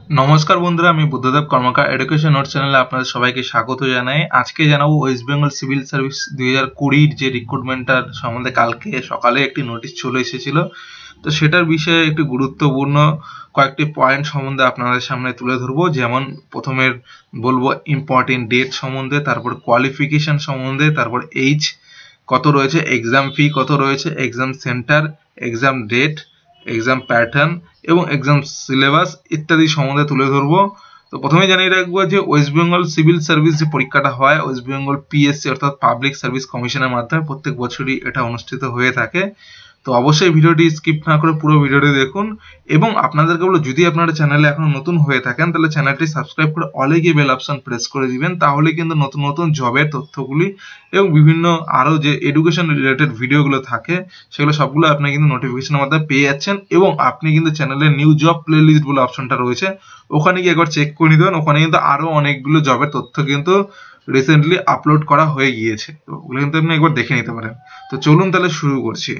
नमस्कार बंधुरा आमी बुद्धदेव कर्मकार एडुकेशन नोट चैनेले आपनादेर सबाइके स्वागत जानाई। आजके जानाबो वेस्ट बेंगल सिविल सार्विस 2020 जे रिक्रुटमेंटार सम्बन्धे कालके सकाले एकटी नोटिस चले एसेछिलो। तो सेटार विषये एकटी गुरुत्वपूर्ण कयेकटी पॉइंट सम्बन्धे आपनादेर सामने तुले धरबो। जेमन प्रथमे बोलबो इम्पोर्टेंट डेट सम्बन्धे, तारपर क्वालिफिकेशन सम्बन्धे, तारपर एज कत रयेछे, एग्जाम फी कत रयेछे, exam centre, exam date, exam pattern एवं एग्जाम सिलेबास इत्यादि सम्बन्धे तुले धरबो। तो प्रथमे जानिये राखबो जे वेस्ट बेंगल सिविल सार्विस जे परीक्षाटा हय वेस्ट बेंगल पीएससी अर्थात पाब्लिक सार्विस कमिशনের माध्यमे प्रत्येक बछरই এটা অনুষ্ঠিত হয়ে থাকে। তো অবশ্যই ভিডিওটি স্কিপ না করে পুরো ভিডিওটি দেখুন এবং আপনাদেরকে বলবো যদি আপনারা চ্যানেলে এখনো নতুন হয়ে থাকেন তাহলে চ্যানেলটি সাবস্ক্রাইব করে অলে গিয়ে বেল অপশন প্রেস করে দিবেন, তাহলে কিন্তু নতুন নতুন জবের তথ্যগুলি এবং বিভিন্ন আরো যে এডুকেশন রিলেটেড ভিডিওগুলো থাকে সেগুলো সবগুলো আপনি কিন্তু নোটিফিকেশনের মাধ্যমে পেয়ে যাচ্ছেন। এবং আপনি কিন্তু চ্যানেলের নিউ জব প্লেলিস্ট বলে অপশনটা রয়েছে, ওখানে গিয়ে একবার চেক করে নিবেন। ওখানে কিন্তু আরো অনেকগুলো জবের তথ্য কিন্তু রিসেন্টলি আপলোড করা হয়ে গিয়েছে, তো ওগুলো কিন্তু আপনি একবার দেখে নিতে পারেন। তো চলুন তাহলে শুরু করছি।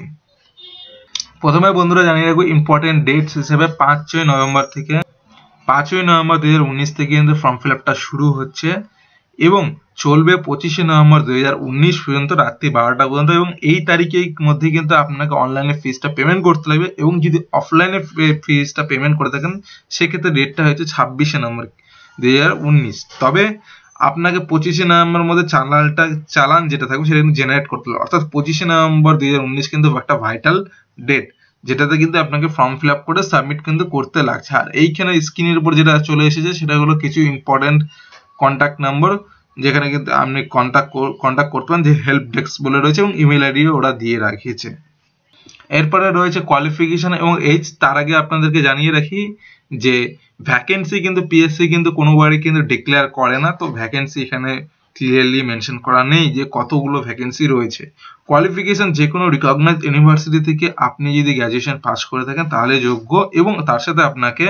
প্রথমে বন্ধুরা জানিয়ে রাখবো ইম্পর্টেন্ট ডেটস হিসেবে 5ই নভেম্বর থেকে 5ই নভেম্বর 2019 থেকে কিন্তু ফর্ম ফিল আপটা শুরু হচ্ছে এবং চলবে 25শে নভেম্বর 2019 পর্যন্ত রাত্রি 12টা পর্যন্ত। এবং এই তারিখের মধ্যে কিন্তু আপনাকে অনলাইনে ফিসটা পেমেন্ট করতে লাগবে এবং যদি অফলাইনে ফিসটা পেমেন্ট করে থাকেন সেক্ষেত্রে ডেটটা হচ্ছে 26শে নভেম্বর 2019। তবে আপনাকে 25শে নভেম্বর মধ্যে চালান যেটা থাকবে সেটা কিন্তু জেনারেট করতে হবে, অর্থাৎ 25শে নভেম্বর 2019 কিন্তু একটা ভাইটাল ডেট যেটাতে কিন্তু আপনাকে ফর্ম ফিল আপ করে সাবমিট কিন্তু করতে লাগছে। আর এইখানে স্ক্রিনের উপর যেটা চলে এসেছে সেটা হলো কিছু ইম্পর্টেন্ট কন্ট্যাক্ট নাম্বার যেখানে কিন্তু আপনি কন্ট্যাক্ট করতে পারেন, যে হেল্প ডেস্ক বলে রয়েছে এবং ইমেল আইডিও ওরা দিয়ে রাখিয়েছে। এরপরে রয়েছে কোয়ালিফিকেশন এবং এজ। তার আগে আপনাদেরকে জানিয়ে রাখি যে ভ্যাকেন্সি কিন্তু পিএসসি কিন্তু কোনোবারই কিন্তু ডিক্লেয়ার করে না, তো ভ্যাকেন্সি এখানে ক্লিয়ারলি মেনশন করা নেই যে কতগুলো ভ্যাকেন্সি রয়েছে। কোয়ালিফিকেশন যে কোনো রিকগনাইজড ইউনিভার্সিটি থেকে আপনি যদি গ্র্যাজুয়েশন পাস করে থাকেন তাহলে যোগ্য এবং তার সাথে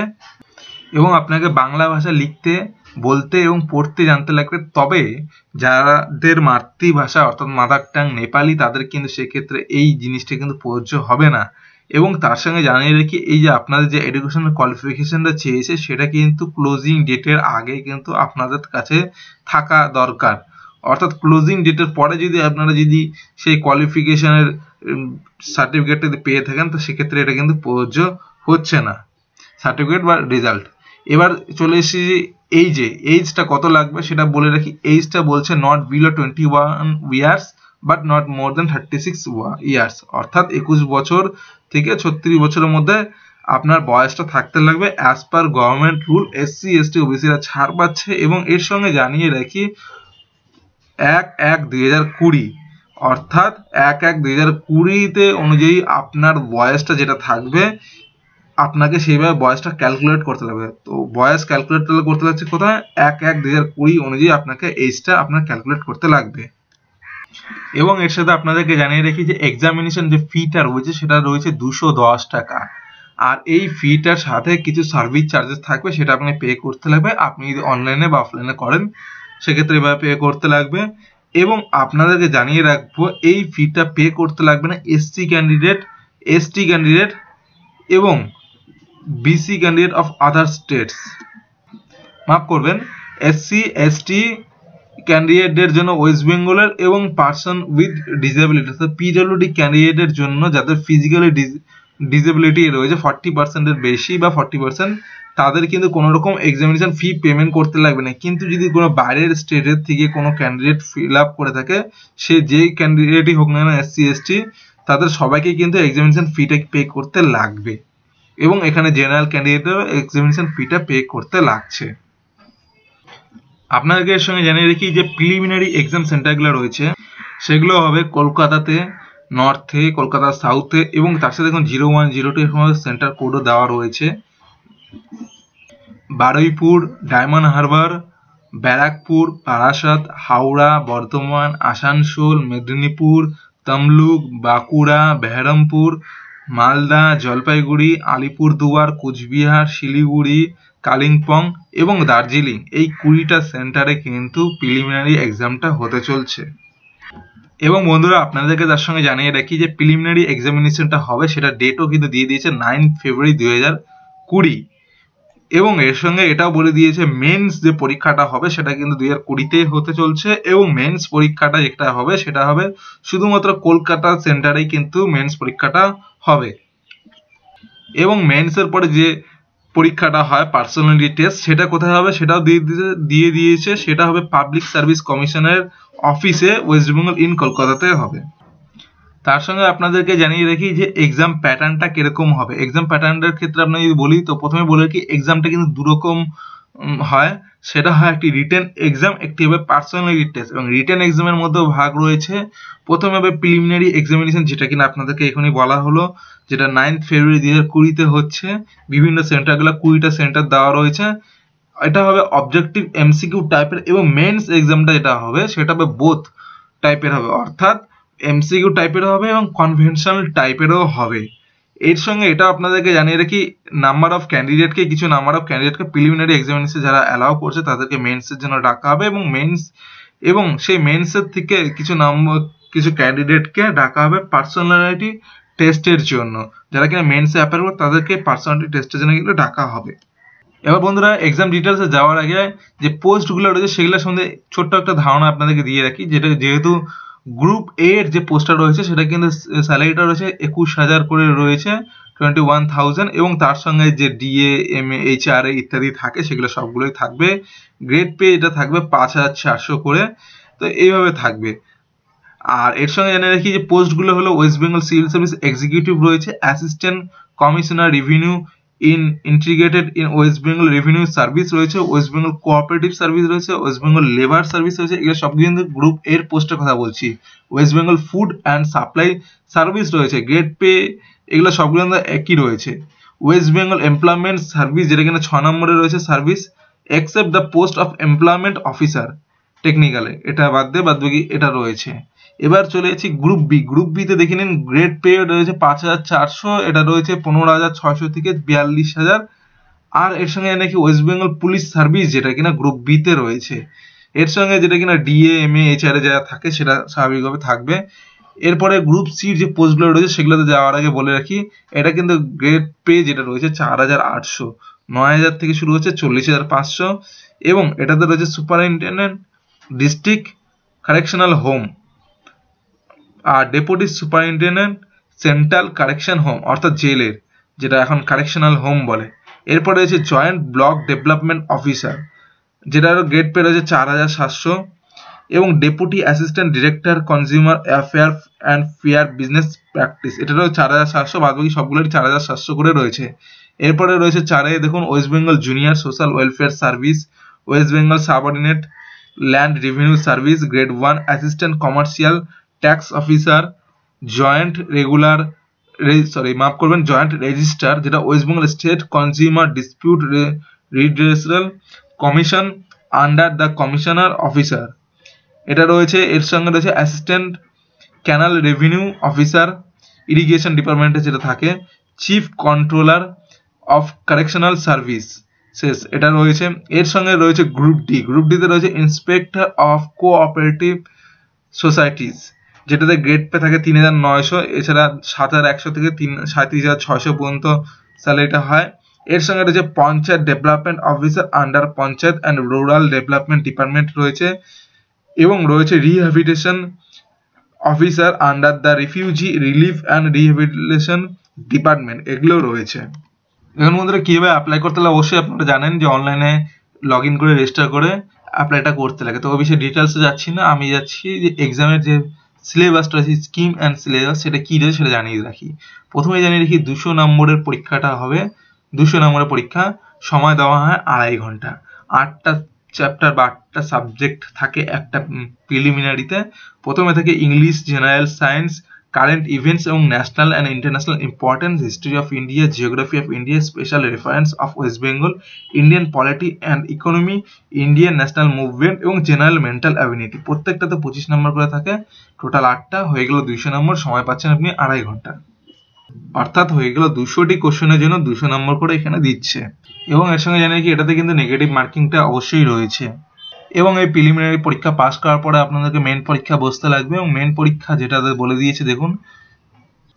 আপনাকে বাংলা ভাষা লিখতে, বলতে এবং পড়তে জানতে লাগবে। তবে যাদের মাতৃভাষা অর্থাৎ মাদার টাং নেপালি তাদের কিন্তু সেক্ষেত্রে এই জিনিসটা কিন্তু প্রযোজ্য হবে না। এবং তার সঙ্গে জানিয়ে রাখি এই যে আপনাদের যে এডুকেশনাল কোয়ালিফিকেশনটা চেয়েছে সেটা কিন্তু ক্লোজিং ডেটের আগে কিন্তু আপনাদের কাছে থাকা দরকার, অর্থাৎ ক্লোজিং ডেটের পরে যদি আপনারা সেই কোয়ালিফিকেশনের সার্টিফিকেটটা পেয়ে থাকেন তো সেক্ষেত্রে এটা কিন্তু প্রযোজ্য হচ্ছে না, সার্টিফিকেট বা রেজাল্ট। এবার চলে এসেছি এইজটা কত লাগবে সেটা বলে রাখি। এইজটা বলছে not below 21 years but not more than 36 years, অর্থাৎ 21 বছর থেকে 36 বছরের মধ্যে আপনার বয়সটা থাকতে লাগবে as per government rule. SC ST ওবিসিরা ছাড় পাচ্ছে। এবং এর সঙ্গে জানিয়ে রাখি 1/1/2020 অর্থাৎ 1/1/2020 অনুযায়ী আপনার বয়সটা যেটা থাকবে আপনাকে সেইভাবে বয়সটা ক্যালকুলেট করতে লাগবে। তো বয়স ক্যালকুলেট করতে লাগছে কোথায়, 1/1/2020 অনুযায়ী আপনাকে এইজটা আপনার ক্যালকুলেট করতে লাগবে। এবং এর সাথে আপনাদেরকে জানিয়ে রাখি যে এক্সামিনেশন যে ফিটা রয়েছে সেটা রয়েছে 210 টাকা। আর এই ফিটার সাথে কিছু সার্ভিস চার্জেস থাকবে, সেটা আপনি পে করতে লাগবে। আপনি যদি অনলাইনে বা অফলাইনে করেন সেক্ষেত্রে এভাবে পে করতে লাগবে। এবং আপনাদেরকে জানিয়ে রাখবো এই ফিটা পে করতে লাগবে না এসসি ক্যান্ডিডেট, এসটি ক্যান্ডিডেট এবং BC candidate of other states, মাফ করবেন এসসি এসটি ক্যান্ডিডেটদের জন্য ওয়েস্ট বেঙ্গলের এবং পার্সন উইথ ডিসেবিলিটি অর্থাৎ পিডব্লিউডি ক্যান্ডিডেটের জন্য যাদের ফিজিক্যালি ডিসেবিলিটি রয়েছে 40%-এর বেশি বা 40%, তাদের কিন্তু কোনো রকম এক্সামিনেশন ফি পেমেন্ট করতে লাগবে না। কিন্তু যদি কোনো বাইরের স্টেটের থেকে কোনো ক্যান্ডিডেট ফিল আপ করে থাকে, সে যেই ক্যান্ডিডেটই হোক না এসসি এসটি, তাদের সবাইকে কিন্তু এক্সামিনেশন ফিটা পে করতে লাগবে। এবং এখানে জেনারেল ক্যান্ডিডেটেরও এক্সামিনেশন ফিটা পে করতে লাগছে। আপনাদেরকে এর সঙ্গে জানিয়ে রাখি যে প্রিলিমিনারি এক্সাম সেন্টারগুলো রয়েছে সেগুলো হবে কলকাতাতে, নর্থে, কলকাতা সাউথে এবং তার সাথে দেখুন 01, 02 এরকম সেন্টার কোডও দেওয়া রয়েছে। বারুইপুর, ডায়মন্ড হারবার, ব্যারাকপুর, বারাসাত, হাওড়া, বর্ধমান, আসানসোল, মেদিনীপুর, তমলুক, বাঁকুড়া, বেহরমপুর, মালদা, জলপাইগুড়ি, আলিপুরদুয়ার, কোচবিহার, শিলিগুড়ি, কালিম্পং এবং দার্জিলিং, এই 20টা সেন্টারে কিন্তু প্রিলিমিনারি এক্সামটা হতে চলছে। এবং বন্ধুরা আপনাদেরকে তার সঙ্গে জানিয়ে রাখি যে প্রিলিমিনারি এক্সামিনেশনটা হবে সেটা ডেটও কিন্তু দিয়ে দিয়েছে 9 ফেব্রুয়ারি 2020। এবং এর সঙ্গে এটাও বলে দিয়েছে মেন্স যে পরীক্ষাটা হবে সেটা কিন্তু 2020-তেই হতে চলছে, এবং মেন্স পরীক্ষাটা যেটা হবে সেটা হবে শুধুমাত্র কলকাতা সেন্টারেই কিন্তু মেন্স পরীক্ষাটা হবে। এবং মেন্সের পরে যে পরীক্ষাটা হয় পার্সোনালিটি টেস্ট, সেটা কোথায় হবে সেটাও দিয়ে দিয়েছে, সেটা হবে পাবলিক সার্ভিস কমিশনের অফিসে ওয়েস্ট বেঙ্গল ইন কলকাতাতে হবে। তার সঙ্গে আপনাদেরকে জানিয়ে রাখি যে এক্সাম প্যাটার্নটা কিরকম হবে। এক্সাম প্যাটার্নটার ক্ষেত্রে আপনাকে যদি বলি, তো প্রথমে বলে রাখি এক্সামটা কিন্তু দুরকম হয়। সেটা হয় একটি রিটেন এক্সাম, একটি হবে পার্সোনালিটি টেস্ট। এবং রিটেন এক্সামের মধ্যেও ভাগ রয়েছে। প্রথমে হবে প্রিলিমিনারি এক্সামিনেশন, যেটা কিনা আপনাদেরকে এখনই বলা হলো, যেটা 9 ফেব্রুয়ারি 2020-তে হচ্ছে। বিভিন্ন সেন্টারগুলো 20টা সেন্টার দেওয়া রয়েছে। এটা হবে অবজেক্টিভ এমসিকিউ টাইপের, এবং মেন্স এক্সামটা যেটা হবে সেটা হবে বোথ টাইপের হবে, অর্থাৎ এমসিকিউ টাইপের হবে এবং কনভেনশনাল টাইপেরও হবে। এর সঙ্গে এটা আপনাদেরকে জানিয়ে রাখি কিছু নাম্বার অফ ক্যান্ডিডেটকে প্রিলিমিনারি এক্সামিনেশন যারা অ্যালাউ করছে তাদেরকে মেন্সের জন্য ডাকা হবে, এবং সেই মেন্সের থেকে কিছু ক্যান্ডিডেটকে ডাকা হবে পার্সোনালিটি টেস্টের জন্য। যারা কিনা মেন্সে অ্যাপিয়ার করবে তাদেরকে পার্সোনালিটি টেস্টের জন্য কিন্তু ডাকা হবে। এবার বন্ধুরা, এক্সাম ডিটেলসে যাওয়ার আগে যে পোস্টগুলো রয়েছে সেগুলোর সম্বন্ধে ছোট্ট একটা ধারণা আপনাদেরকে দিয়ে রাখি। যেহেতু গ্রুপ এ এর যে পোস্টটা রয়েছে সেটা কিন্তু স্যালারিটা রয়েছে 21,000 করে রয়েছে, 21,000, এবং তার সঙ্গে যে ডিএ, এমএ, এইচআরএ ইত্যাদি থাকে সেগুলো সবগুলোই থাকবে। গ্রেড পে এটা থাকবে 5,400 করে, তো এইভাবে থাকবে। আর এর সঙ্গে জানিয়ে রাখি যে পোস্টগুলো হলো West Bengal civil service executive রয়েছে, assistant commissioner revenue integrated in West Bengal revenue service রয়েছে, ওয়েস্ট বেঙ্গল কোঅপারেটিভ সার্ভিস রয়েছে, ওয়েস্ট বেঙ্গল লেবার সার্ভিস রয়েছে। এগুলো সব কিন্তু গ্রুপ এর পোস্টের কথা বলছি। West Bengal food and supply service রয়েছে, গ্রেড পে এগুলো সবগুলো একই রয়েছে। ওয়েস্ট বেঙ্গল এমপ্লয়মেন্ট সার্ভিস, যেটা কিনা 6 নম্বরে রয়েছে service, except the post of employment officer টেকনিক্যালে, এটা বাদ বাকি এটা রয়েছে। এবার চলে যাচ্ছি গ্রুপ বি। গ্রুপ বি তে দেখে নিন, গ্রেড পে রয়েছে 5,400, এটা রয়েছে 15,600 থেকে 42,000। আর এর সঙ্গে নাকি ওয়েস্ট বেঙ্গল পুলিশ সার্ভিস, যেটা কিনা গ্রুপ বি তে রয়েছে। এর সঙ্গে যেটা কিনা ডিএ, এমএ, এইচআরএ যারা থাকে সেটা স্বাভাবিকভাবে থাকবে। এরপরে গ্রুপ সির যে পোস্টগুলো রয়েছে সেগুলোতে যাওয়ার আগে বলে রাখি, এটা কিন্তু গ্রেড পে যেটা রয়েছে 4,800, 9,000 থেকে শুরু হচ্ছে 40,500, এবং এটাতে রয়েছে সুপারিনটেন্ডেন্ট ডিস্ট্রিক্ট কারেকশনাল হোম আর deputy superintendent central correction home, অর্থাৎ জেলের, যেটা এখন কারেকশনাল হোম বলে। এরপরে রয়েছে জয়েন্ট ব্লক ডেভেলপমেন্ট অফিসার, যেটারও গ্রেড পে রয়েছে 4,700, এবং deputy assistant director consumer affair and fair business practice, এটারও 4,700, বাদবাকি সবগুলোরই 4,700 করে রয়েছে। এরপরে রয়েছে 4-এ দেখুন West Bengal junior social welfare service, West Bengal subordinate land revenue service, grade 1 assistant commercial tax officer, joint registrar, যেটা West Bengal state consumer dispute redressal commission under the commissioner officer, এটা রয়েছে। এর সঙ্গে রয়েছে assistant canal revenue officer, irrigation ডিপার্টমেন্টে যেটা থাকে, chief controller of correctional service শেষ, এটা রয়েছে। এর সঙ্গে রয়েছে গ্রুপ ডি। গ্রুপ ডিতে রয়েছে ইন্সপেক্টর অফ কোঅপারেটিভ সোসাইটিস, যেটাতে গ্রেড পে থাকে 3,900, এছাড়া 7,100 থেকে 37,600 পর্যন্ত স্যালারিটা হয়। এর সঙ্গে রয়েছে panchayat development officer under panchayat and rural development department রয়েছে, এবং রয়েছে rehabilitation officer under the refugee relief and rehabilitation department, এগুলো রয়েছে। এখন বন্ধুরা কিভাবে অ্যাপ্লাই করতে লাগে অবশ্যই আপনারা জানেন যে অনলাইনে লগ ইন করে রেজিস্টার করে অ্যাপ্লাইটা করতে লাগে। তো ওই বিষয়ে ডিটেলসে যাচ্ছি না, আমি যাচ্ছি যে এক্সামের যে সিলেবাসটা আছে, স্কিম অ্যান্ড সিলেবাস, সেটা কী রয়েছে সেটা জানিয়ে রাখি। প্রথমে জানিয়ে রাখি 200 নম্বরের পরীক্ষাটা হবে। 200 নম্বরের পরীক্ষা, সময় দেওয়া হয় 2.5 ঘন্টা। 8টা চ্যাপ্টার বা 8টা সাবজেক্ট থাকে একটা প্রিলিমিনারিতে। প্রথমে থাকে English, general science, current events এবং national and international importance, history of India, geography of India, special reference of West Bengal, Indian polity and economy, Indian national movement এবং জেনারেল মেন্টাল অ্যাবিলিটি। প্রত্যেকটাতে 25 নম্বর করে থাকে। টোটাল 8টা হয়ে গেল 200 নম্বর। সময় পাচ্ছেন আপনি 2.5 ঘন্টা, অর্থাৎ হয়ে গেল 200টি কোশ্চেনের জন্য 200 নম্বর করে এখানে দিচ্ছে। এবং এর সঙ্গে জানি কি এটাতে কিন্তু নেগেটিভ মার্কিংটা অবশ্যই রয়েছে। এবং এই প্রিলিমিনারি পরীক্ষা পাস করার পরে আপনাদেরকে মেন পরীক্ষা বসতে লাগবে, এবং মেন পরীক্ষা যেটা বলে দিয়েছে দেখুন,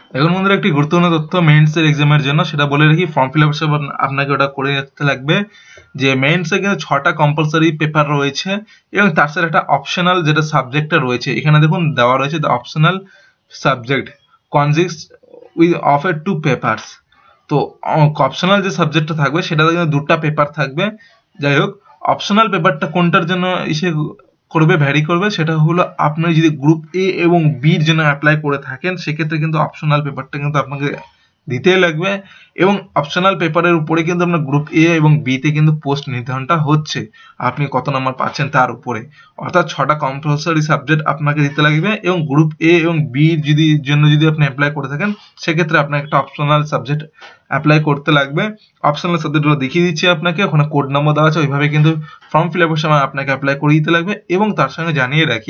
এখন বন্ধুরা একটি গুরুত্বপূর্ণ তথ্য মেইনস এর এক্সামের জন্য, সেটা বলে রাখি, ফর্ম ফিল আপের সময় আপনাকে ওটা করে রাখতে লাগবে যে মেইনস এ কিন্তু 6টা কম্পালসরি পেপার রয়েছে এবং তার সাথে একটা অপশনাল যেটা সাবজেক্টটা রয়েছে। এখানে দেখুন দেওয়া রয়েছে the optional subject consist with of a 2 papers. তো অপশনাল যে সাবজেক্টটা থাকবে সেটাতে কিন্তু 2টা পেপার থাকবে। যাই হোক, অপশনাল পেপারটা কোনটার জন্য ইসে করবে, ভ্যারি করবে, সেটা হলো আপনি যদি গ্রুপ এ এবং বির জন্য অ্যাপ্লাই করে থাকেন সেক্ষেত্রে কিন্তু অপশনাল পেপারটা কিন্তু আপনাকে দিতেই লাগবে এবং অপশনাল পেপারের উপরে কিন্তু আপনার গ্রুপ এ এবং বি তে কিন্তু পোস্ট নির্ধারণটা হচ্ছে আপনি কত নাম্বার পাচ্ছেন তার উপরে। অর্থাৎ 6টা কম্পালসরি সাবজেক্ট আপনাকে দিতে লাগবে এবং গ্রুপ এ এবং বি জন্য যদি আপনি অ্যাপ্লাই করে থাকেন সেক্ষেত্রে আপনাকে একটা অপশনাল সাবজেক্ট অ্যাপ্লাই করতে লাগবে। অপশনাল সাবজেক্টগুলো দেখিয়ে দিচ্ছি আপনাকে, ওখানে কোড নম্বর দেওয়া আছে, ওইভাবে কিন্তু ফর্ম ফিল আপের সময় আপনাকে অ্যাপ্লাই করে দিতে লাগবে। এবং তার সঙ্গে জানিয়ে রাখি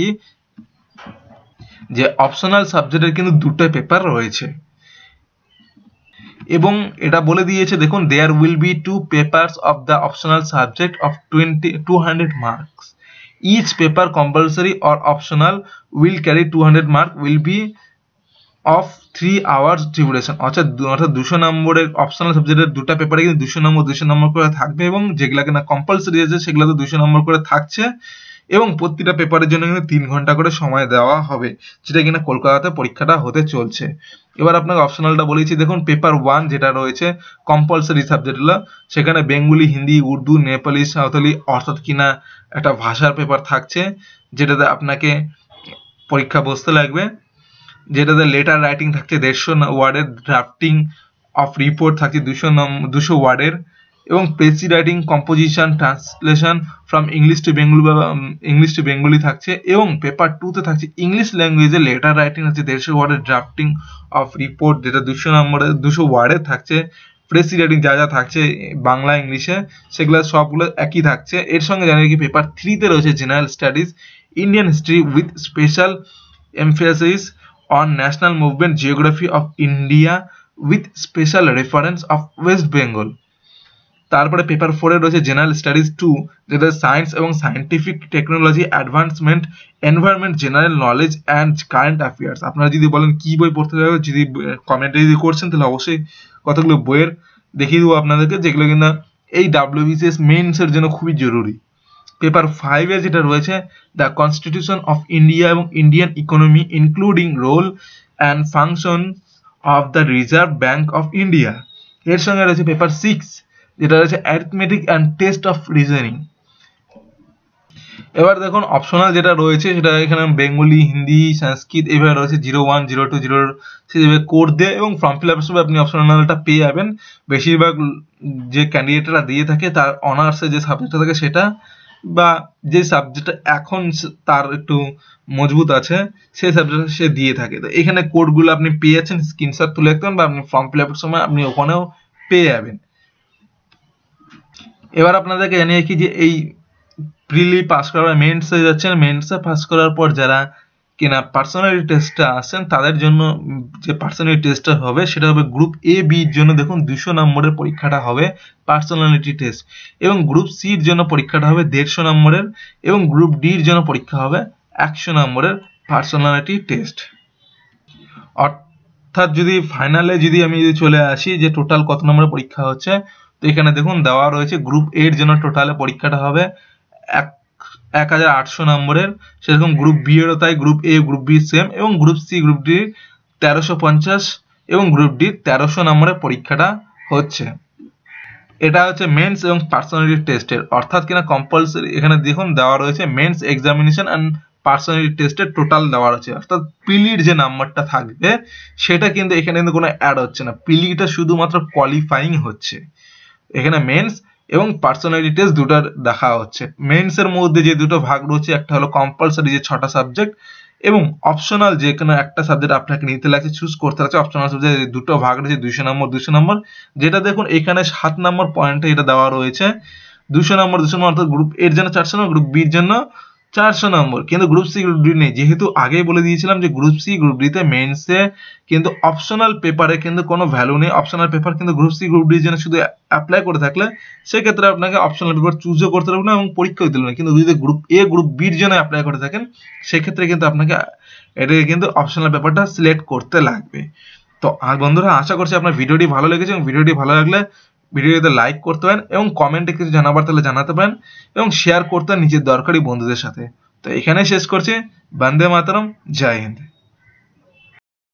যে অপশনাল সাবজেক্টের কিন্তু 2টা পেপার রয়েছে এবং এটা বলে দিয়েছে দেখুন, there will be 2 papers of the optional subject of 200 marks. Each paper compulsory or optional will carry 200 mark will be of 3 hours duration. অর্থাৎ 200 নম্বরের অপশনাল সাবজেক্টের 2টা পেপারে কিন্তু 200 নম্বর করে থাকবে এবং যেগুলা কিনা কম্পালসরি আছে সেগুলো তো 200 নম্বর করে থাকছে এবং প্রতিটা পেপারের জন্য কিন্তু 3 ঘন্টা করে সময় দেওয়া হবে, যেটা কিনা কলকাতাতে পরীক্ষাটা হতে চলছে। এবার আপনাকে অপশনালটা বলেছি, দেখুন পেপার 1 যেটা রয়েছে কম্পালসরি সাবজেক্টগুলো, সেখানে বেঙ্গলি, হিন্দি, উর্দু, নেপালি, সাঁওতালি অর্থাৎ কিনা একটা ভাষার পেপার থাকছে যেটাতে আপনাকে পরীক্ষা বসতে লাগবে, যেটাতে লেটার রাইটিং থাকছে 150 ওয়ার্ডের, ড্রাফটিং অফ রিপোর্ট থাকছে 200 ওয়ার্ডের এবং precis writing, composition, translation from English to Bengali থাকছে এবং পেপার 2 তে থাকছে ইংলিশ ল্যাঙ্গুয়েজে লেটার রাইটিং আছে 150 ওয়ার্ডের, ড্রাফটিং অফ রিপোর্ট যেটা 200 ওয়ার্ডের থাকছে, প্রেসি রাইটিং যা যা থাকছে বাংলা ইংলিশে সেগুলো সবগুলো একই থাকছে। এর সঙ্গে জানিয়ে কি পেপার 3 তে রয়েছে general studies, Indian history with special emphasis on national movement, geography of India with special reference of West Bengal। তারপরে পেপার 4 এ রয়েছে জেনারেল স্টাডিজ 2 যেটা সায়েন্স এবং scientific technology advancement, environment, general knowledge and current affairs. আপনারা যদি বলেন কি বই পড়তে হবে, যদি কমেন্টে যদি করছেন তাহলে অবশ্যই কতগুলো বইয়ের দেখিয়ে দেবো আপনাদেরকে যেগুলো কিনা এই WBCS মেইনস এর জন্য খুবই জরুরি। পেপার 5 এ যেটা রয়েছে দ্য কনস্টিটিউশন অফ ইন্ডিয়া এবং Indian economy including role and function of the Reserve Bank of India. এর সঙ্গে রয়েছে পেপার 6 যেটা রয়েছে arithmetic and test of reasoning. এবার দেখুন অপশনাল যেটা রয়েছে সেটা এখানে বেঙ্গলি, হিন্দি, সংস্কৃত এইভাবে রয়েছে 01, 02, 0 সেভাবে কোড দিয়ে এবং ফর্ম ফিল আপের সময় আপনি অপশনালটা পেয়ে যাবেন। বেশিরভাগ যে ক্যান্ডিডেটরা দিয়ে থাকে তার অনার্সে যে সাবজেক্টটা থাকে সেটা বা যে সাবজেক্টটা এখন তার একটু মজবুত আছে সেই সাবজেক্টটা সে দিয়ে থাকে। তো এখানে কোডগুলো আপনি পেয়ে যাচ্ছেন, স্ক্রিনশট তুলে রাখতে বা আপনি ফর্ম ফিল আপের সময় আপনি ওখানেও পেয়ে যাবেন। এবার আপনাদেরকে জানিয়ে রাখি যে এই প্রিলি পাস করার মেইনসে যাচ্ছেন, মেইনসে পাস করার পর যারা কিনা পার্সোনালিটি টেস্টটা আসছেন তাদের জন্য যে পার্সোনালিটি টেস্টটা হবে সেটা হবে গ্রুপ এ বির জন্য দেখুন 200 নম্বরের পরীক্ষাটা হবে পার্সোনালিটি টেস্ট এবং গ্রুপ সির জন্য পরীক্ষাটা হবে 150 নম্বরের এবং গ্রুপ ডির জন্য পরীক্ষা হবে 100 নম্বরের পার্সোনালিটি টেস্ট। অর্থাৎ যদি ফাইনালে যদি আমি চলে আসি যে টোটাল কত নম্বরের পরীক্ষা হচ্ছে, তো এখানে দেখুন দেওয়া রয়েছে গ্রুপ এর জন্য টোটালে পরীক্ষাটা হবে 1800 নম্বরের, সেরকম গ্রুপ বি এরও তাই, group A group B same এবং গ্রুপ সি গ্রুপ ডি 1350 এবং গ্রুপ ডি 1300 নম্বরের পরীক্ষাটা হচ্ছে। এটা হচ্ছে মেন্স এবং পার্সোনালিটি টেস্টের, অর্থাৎ কিনা কম্পালসরি এখানে দেখুন দেওয়া রয়েছে মেন্স এক্সামিনেশন অ্যান্ড পার্সোনালিটি টেস্টের টোটাল দেওয়া রয়েছে, অর্থাৎ পিলির যে নাম্বারটা থাকবে সেটা কিন্তু এখানে কিন্তু কোনো অ্যাড হচ্ছে না, পিলিটা শুধুমাত্র কোয়ালিফাইং হচ্ছে। এখানে মেন্স এবং পার্সোনালিটি টেস্ট দুটার দেখা হচ্ছে। মেন্সের মধ্যে যে দুটো ভাগ রয়েছে একটা হলো কম্পালসরি যে 6টা সাবজেক্ট এবং অপশনাল যে কোনো একটা সাবজেক্ট আপনাকে নিতে লাগছে, চুজ করতে লাগছে। অপশনাল সাবজেক্ট দুটো ভাগ রয়েছে 200 নম্বর 200 নম্বর, যেটা দেখুন এখানে 7 নম্বর পয়েন্টে এটা দেওয়া রয়েছে 200 নম্বর 200 নম্বর, অর্থাৎ গ্রুপ এর জন্য 400 নম্বর, গ্রুপ বির জন্য 400 নম্বর, কিন্তু গ্রুপ সি গ্রুপ ডি নেই। যেহেতু আগেই বলে দিয়েছিলাম যে গ্রুপ সি গ্রুপ ডিতে মেইনসে কিন্তু অপশনাল পেপারে কিন্তু কোনো ভ্যালু নেই, অপশনাল পেপার কিন্তু গ্রুপ সি গ্রুপ ডির জন্য শুধু অ্যাপ্লাই করে থাকলে সেক্ষেত্রে আপনাকে অপশনাল পেপার চুজও করতে পারবেন না এবং পরীক্ষাও দিতে পারবেন না। কিন্তু যদি গ্রুপ এ গ্রুপ বির জন্য অ্যাপ্লাই করে থাকেন সেক্ষেত্রে কিন্তু আপনাকে এটাকে কিন্তু অপশনাল পেপারটা সিলেক্ট করতে লাগবে। তো বন্ধুরা, আশা করছি আপনার ভিডিওটি ভালো লেগেছে, এবং ভিডিওটি ভালো লাগলে ভিডিওটিতে লাইক করতে পারেন, এবং কমেন্টে কিছু জানাবার তাহলে জানাতে পারেন, এবং শেয়ার করতে পারেন নিজের দরকারি বন্ধুদের সাথে। তো এখানেই শেষ করছি। বন্দে মাতরম, জয় হিন্দ।